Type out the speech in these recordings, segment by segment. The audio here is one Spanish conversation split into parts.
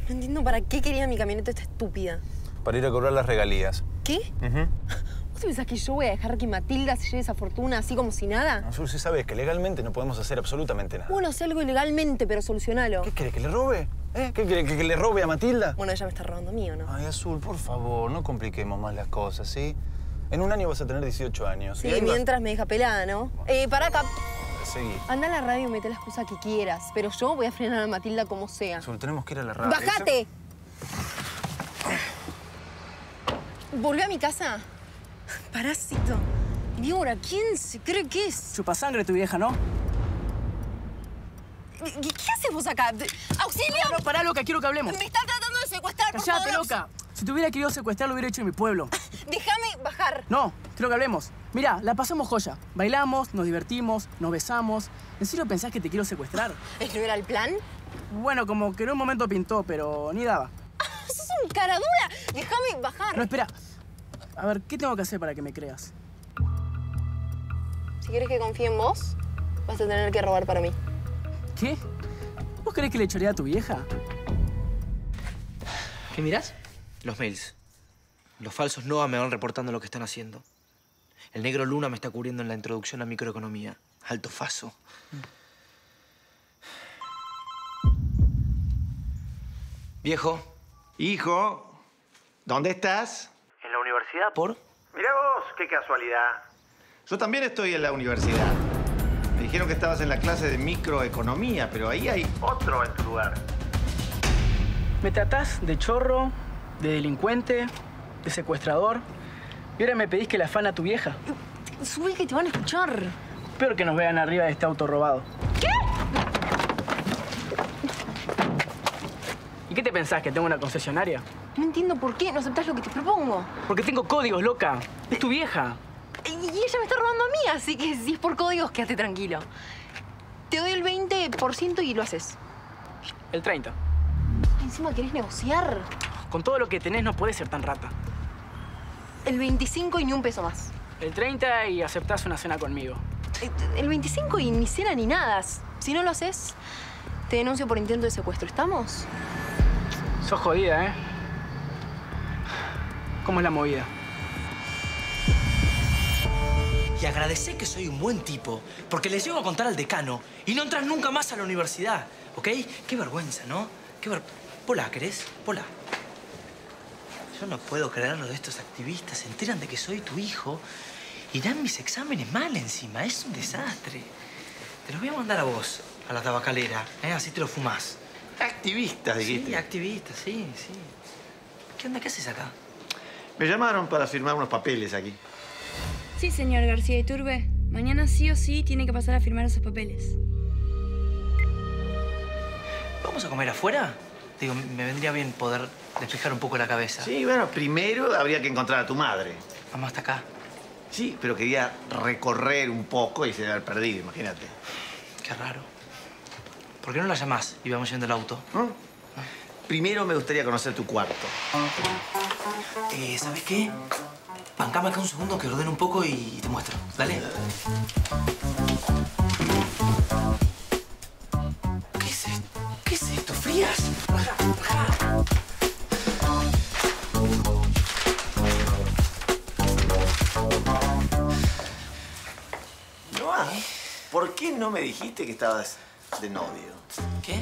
No entiendo para qué quería mi camioneta esta estúpida. Para ir a cobrar las regalías. ¿Qué? ¿Vos pensás que yo voy a dejar que Matilda se lleve esa fortuna así como si nada? Azul, sí sabes que legalmente no podemos hacer absolutamente nada. Bueno, sé algo ilegalmente, pero solucionalo. ¿Qué quiere? ¿Que le robe? ¿Qué quiere? ¿Que le robe a Matilda? Bueno, ella me está robando mío, ¿no? Ay, Azul, por favor, no compliquemos más las cosas, ¿sí? En un año vas a tener 18 años. Sí, mientras me deja pelada, ¿no? Pará acá. Seguí. Anda a la radio y mete la excusa que quieras, pero yo voy a frenar a Matilda como sea. Azul, tenemos que ir a la radio. ¡Bájate! ¿Volví a mi casa? Parásito. Víbora, ¿quién se cree que es? Chupasangre tu vieja, ¿no? ¿Qué haces vos acá? ¡Auxilio! No, pará, loca, quiero que hablemos. Me están tratando de secuestrar, por Cállate, favor. loca. Si te hubiera querido secuestrar, lo hubiera hecho en mi pueblo. Déjame bajar. No, quiero que hablemos. Mira, la pasamos joya. Bailamos, nos divertimos, nos besamos. ¿En serio pensás que te quiero secuestrar? ¿Eso era el plan? Bueno, como que en un momento pintó, pero ni daba. ¡Sos un cara dura! Déjame bajar. No, espera. A ver, ¿qué tengo que hacer para que me creas? Si quieres que confíe en vos, vas a tener que robar para mí. ¿Qué? ¿Vos creés que le echaría a tu vieja? ¿Qué mirás? Los mails. Los falsos NOA me van reportando lo que están haciendo. El negro Luna me está cubriendo en la introducción a microeconomía. Alto faso. Viejo. Hijo, ¿dónde estás? ¿En la universidad? ¿Por? Mirá vos, qué casualidad. Yo también estoy en la universidad. Me dijeron que estabas en la clase de microeconomía, pero ahí hay otro en tu lugar. Me tratás de chorro, de delincuente, de secuestrador. Y ahora me pedís que la afana a tu vieja. Subí que te van a escuchar. Peor que nos vean arriba de este auto robado. ¿Qué? ¿Y qué te pensás, que tengo una concesionaria? No entiendo por qué no aceptás lo que te propongo. Porque tengo códigos, loca. Es tu vieja. Y ella me está robando a mí, así que si es por códigos, quédate tranquilo. Te doy el 20% y lo haces. El 30. Encima querés negociar. Con todo lo que tenés no podés ser tan rata. El 25 y ni un peso más. El 30 y aceptás una cena conmigo. El 25 y ni cena ni nada. Si no lo haces, te denuncio por intento de secuestro. ¿Estamos? Sos jodida, ¿eh? ¿Cómo es la movida? Y agradecé que soy un buen tipo, porque les llego a contar al decano y no entras nunca más a la universidad, ¿ok? Qué vergüenza, ¿no? Pola, ¿querés? Pola. Yo no puedo creer lo de estos activistas. Se enteran de que soy tu hijo y dan mis exámenes mal encima. Es un desastre. Te los voy a mandar a vos, a la tabacalera, ¿eh? Así te lo fumás. Activistas, dijiste. Sí, activistas, sí. ¿Qué onda? ¿Qué haces acá? Me llamaron para firmar unos papeles aquí. Sí, señor García Iturbe. Mañana sí o sí tiene que pasar a firmar esos papeles. ¿Vamos a comer afuera? Digo, me vendría bien poder despejar un poco la cabeza. Sí, bueno, primero habría que encontrar a tu madre. Mamá está acá. Sí, pero quería recorrer un poco y se debe haber perdido, imagínate. Qué raro. ¿Por qué no la llamás y vamos yendo al auto? Primero me gustaría conocer tu cuarto. ¿Sabes qué? Bancame acá un segundo que ordene un poco y te muestro. Dale. ¿Qué es esto? ¿Qué es esto? ¿Frías? Rajá, rajá. Noah, ¿por qué no me dijiste que estabas de novio? ¿Qué?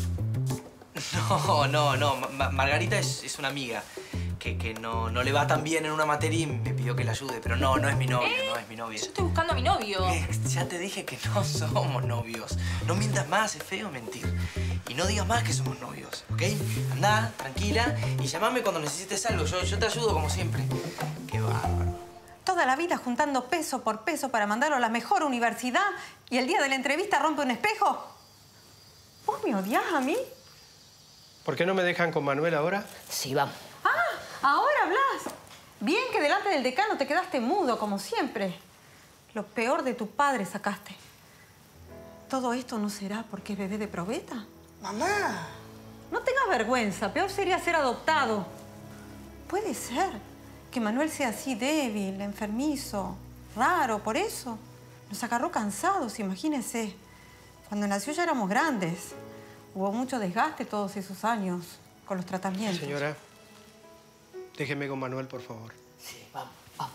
No. Margarita es una amiga que no le va tan bien en una materia y me pidió que la ayude. Pero no es mi novio, no es mi novia. Yo estoy buscando a mi novio. Ya te dije que no somos novios. No mientas más, es feo mentir. Y no digas más que somos novios, ¿ok? Andá, tranquila, y llamame cuando necesites algo. Yo te ayudo como siempre. Qué bárbaro. Toda la vida juntando peso por peso para mandarlo a la mejor universidad y el día de la entrevista rompe un espejo. ¿Vos me odiás a mí? ¿Por qué no me dejan con Manuel ahora? Sí, vamos. ¿Ahora hablas? Bien que delante del decano te quedaste mudo, como siempre. Lo peor de tu padre sacaste. ¿Todo esto no será porque es bebé de probeta? ¡Mamá! No tengas vergüenza. Peor sería ser adoptado. Puede ser que Manuel sea así débil, enfermizo, raro, por eso. Nos agarró cansados, imagínese. Cuando nació ya éramos grandes. Hubo mucho desgaste todos esos años. con los tratamientos. Señora, déjeme con Manuel, por favor. Sí, vamos, vamos.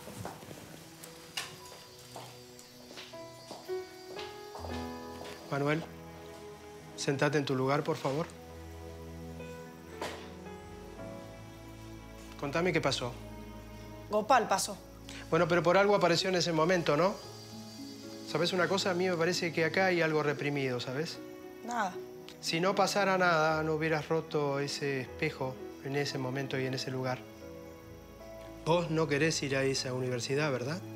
Manuel, sentate en tu lugar, por favor. Contame qué pasó. Gopal pasó. Bueno, pero por algo apareció en ese momento, ¿no? ¿Sabes una cosa? A mí me parece que acá hay algo reprimido, ¿sabes? Nada. Si no pasara nada, no hubieras roto ese espejo en ese momento y en ese lugar. Vos no querés ir a esa universidad, ¿verdad?